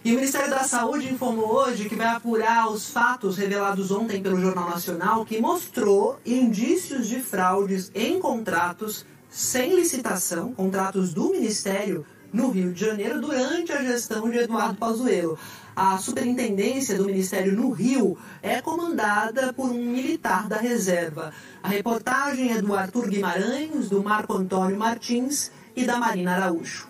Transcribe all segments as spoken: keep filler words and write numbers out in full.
E o Ministério da Saúde informou hoje que vai apurar os fatos revelados ontem pelo Jornal Nacional, que mostrou indícios de fraudes em contratos sem licitação, contratos do Ministério no Rio de Janeiro, durante a gestão de Eduardo Pazuello. A superintendência do Ministério no Rio é comandada por um militar da reserva. A reportagem é do Arthur Guimarães, do Marco Antônio Martins e da Marina Araújo.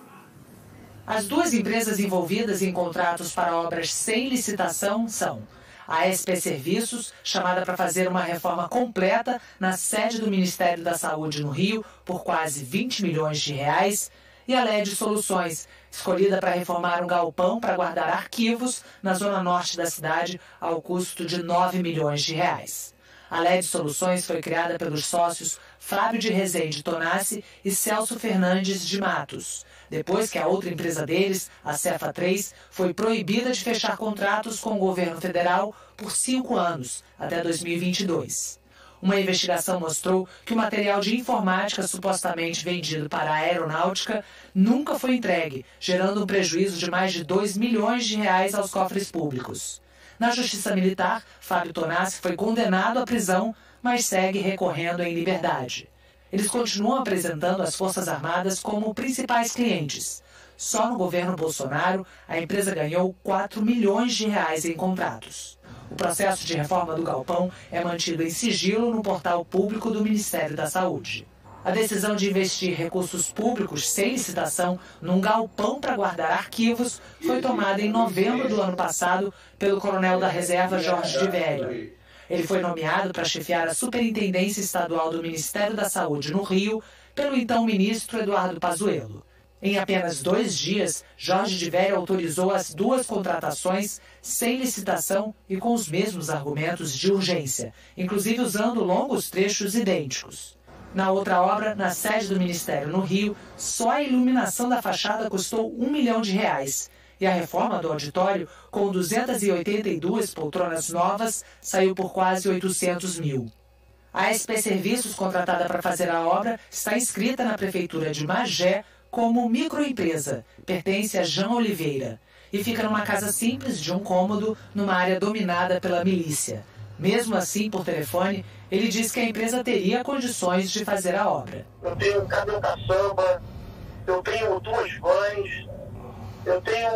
As duas empresas envolvidas em contratos para obras sem licitação são a S P Serviços, chamada para fazer uma reforma completa na sede do Ministério da Saúde no Rio por quase vinte milhões de reais, e a L E D Soluções, escolhida para reformar um galpão para guardar arquivos na zona norte da cidade ao custo de nove milhões de reais. A L E D Soluções foi criada pelos sócios Fábio de Rezende Tonassi e Celso Fernandes de Matos, depois que a outra empresa deles, a Cefa três, foi proibida de fechar contratos com o governo federal por cinco anos, até dois mil e vinte e dois. Uma investigação mostrou que o material de informática supostamente vendido para a aeronáutica nunca foi entregue, gerando um prejuízo de mais de dois milhões de reais aos cofres públicos. Na Justiça Militar, Fábio Tonassi foi condenado à prisão, mas segue recorrendo em liberdade. Eles continuam apresentando as Forças Armadas como principais clientes. Só no governo Bolsonaro, a empresa ganhou quatro milhões de reais em contratos. O processo de reforma do galpão é mantido em sigilo no portal público do Ministério da Saúde. A decisão de investir recursos públicos sem licitação num galpão para guardar arquivos foi tomada em novembro do ano passado pelo coronel da reserva Jorge de Velho. Ele foi nomeado para chefiar a Superintendência Estadual do Ministério da Saúde no Rio pelo então ministro Eduardo Pazuello. Em apenas dois dias, Jorge de Velho autorizou as duas contratações sem licitação e com os mesmos argumentos de urgência, inclusive usando longos trechos idênticos. Na outra obra, na sede do Ministério no Rio, só a iluminação da fachada custou um milhão de reais. E a reforma do auditório, com duzentas e oitenta e duas poltronas novas, saiu por quase oitocentos mil. A S P Serviços, contratada para fazer a obra, está inscrita na Prefeitura de Magé como microempresa, pertence a Jean Oliveira, e fica numa casa simples de um cômodo, numa área dominada pela milícia. Mesmo assim, por telefone, ele diz que a empresa teria condições de fazer a obra. Eu tenho um caminhão caçamba, eu tenho duas vans, eu tenho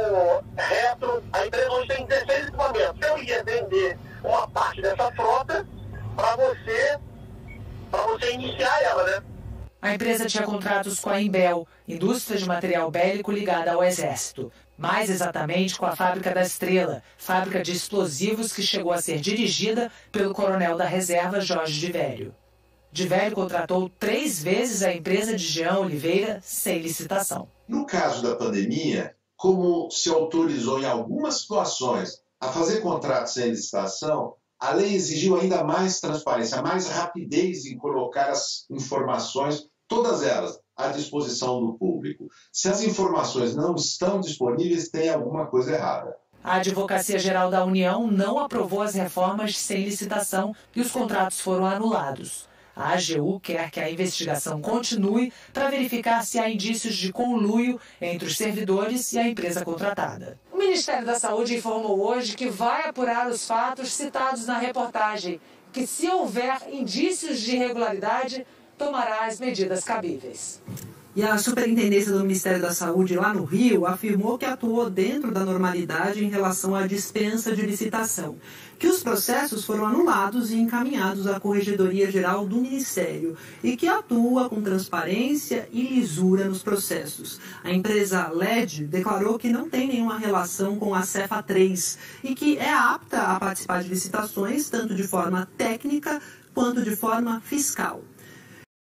retro, a empresa hoje tem dezesseis equipamentos. Eu ia vender uma parte dessa frota para você, para você iniciar ela, né? A empresa tinha contratos com a Imbel, indústria de material bélico ligada ao Exército. Mais exatamente com a Fábrica da Estrela, fábrica de explosivos que chegou a ser dirigida pelo coronel da reserva Jorge de Velho. De Velho contratou três vezes a empresa de Jean Oliveira sem licitação. No caso da pandemia, como se autorizou em algumas situações a fazer contratos sem licitação, a lei exigiu ainda mais transparência, mais rapidez em colocar as informações, todas elas, à disposição do público. Se as informações não estão disponíveis, tem alguma coisa errada. A Advocacia Geral da União não aprovou as reformas sem licitação e os contratos foram anulados. A A G U quer que a investigação continue para verificar se há indícios de conluio entre os servidores e a empresa contratada. O Ministério da Saúde informou hoje que vai apurar os fatos citados na reportagem, que se houver indícios de irregularidade, tomará as medidas cabíveis. E a Superintendência do Ministério da Saúde lá no Rio afirmou que atuou dentro da normalidade em relação à dispensa de licitação, que os processos foram anulados e encaminhados à Corregedoria Geral do Ministério e que atua com transparência e lisura nos processos. A empresa L E D declarou que não tem nenhuma relação com a Cefa três e que é apta a participar de licitações tanto de forma técnica quanto de forma fiscal.